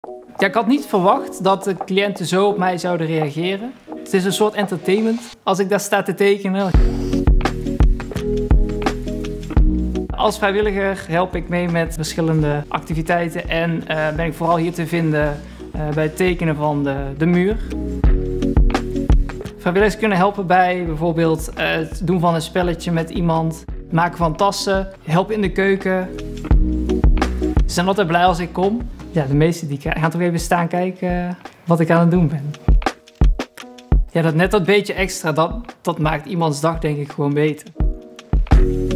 Ja, ik had niet verwacht dat de cliënten zo op mij zouden reageren. Het is een soort entertainment als ik daar sta te tekenen. Als vrijwilliger help ik mee met verschillende activiteiten en ben ik vooral hier te vinden bij het tekenen van de muur. Vrijwilligers kunnen helpen bij bijvoorbeeld het doen van een spelletje met iemand, het maken van tassen, helpen in de keuken. Ze zijn altijd blij als ik kom. Ja, de meesten die gaan toch even staan kijken wat ik aan het doen ben. Ja, dat net dat beetje extra, dat maakt iemands dag denk ik gewoon beter.